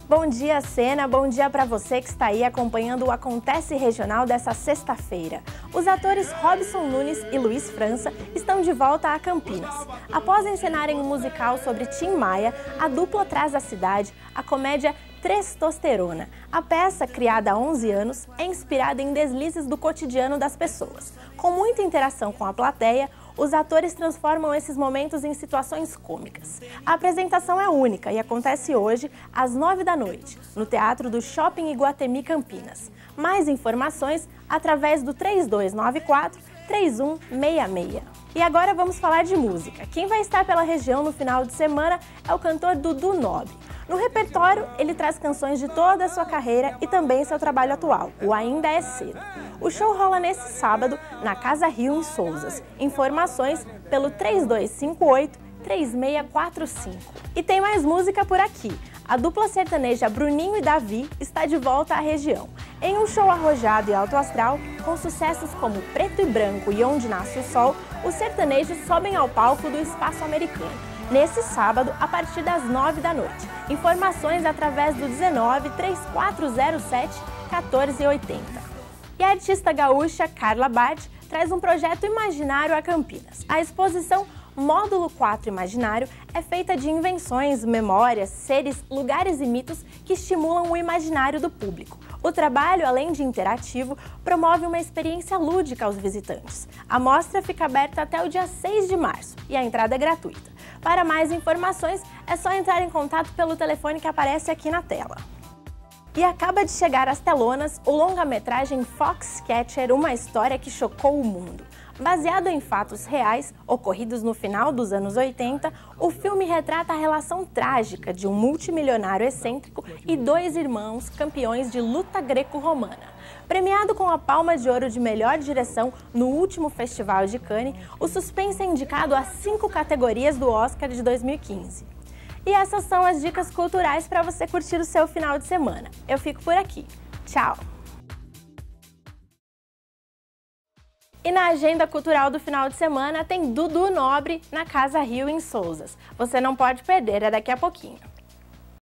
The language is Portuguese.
Bom dia, Sena. Bom dia para você que está aí acompanhando o Acontece Regional dessa sexta-feira. Os atores Robson Nunes e Luiz França estão de volta a Campinas. Após encenarem um musical sobre Tim Maia, a dupla traz à cidade a comédia Testosterona. A peça, criada há 11 anos, é inspirada em deslizes do cotidiano das pessoas. Com muita interação com a plateia, os atores transformam esses momentos em situações cômicas. A apresentação é única e acontece hoje, às 9 da noite, no Teatro do Shopping Iguatemi Campinas. Mais informações através do 3294-3166. E agora vamos falar de música. Quem vai estar pela região no final de semana é o cantor Dudu Nobre. No repertório, ele traz canções de toda a sua carreira e também seu trabalho atual, o Ainda é Cedo. O show rola nesse sábado, na Casa Rio, em Sousas. Informações pelo 3258-3645. E tem mais música por aqui. A dupla sertaneja Bruninho e Davi está de volta à região. Em um show arrojado e alto astral, com sucessos como Preto e Branco e Onde Nasce o Sol, os sertanejos sobem ao palco do Espaço Americano, nesse sábado, a partir das 9 da noite. Informações através do 19-3407-1480. E a artista gaúcha Carla Bart traz um projeto imaginário a Campinas. A exposição Módulo 4 Imaginário é feita de invenções, memórias, seres, lugares e mitos que estimulam o imaginário do público. O trabalho, além de interativo, promove uma experiência lúdica aos visitantes. A mostra fica aberta até o dia 6 de março e a entrada é gratuita. Para mais informações, é só entrar em contato pelo telefone que aparece aqui na tela. E acaba de chegar às telonas o longa-metragem Foxcatcher, uma história que chocou o mundo. Baseado em fatos reais, ocorridos no final dos anos 80, o filme retrata a relação trágica de um multimilionário excêntrico e dois irmãos campeões de luta greco-romana. Premiado com a Palma de Ouro de Melhor Direção no último Festival de Cannes, o suspense é indicado a 5 categorias do Oscar de 2015. E essas são as dicas culturais para você curtir o seu final de semana. Eu fico por aqui. Tchau! E na agenda cultural do final de semana tem Dudu Nobre na Casa Rio, em Sousas. Você não pode perder, é daqui a pouquinho.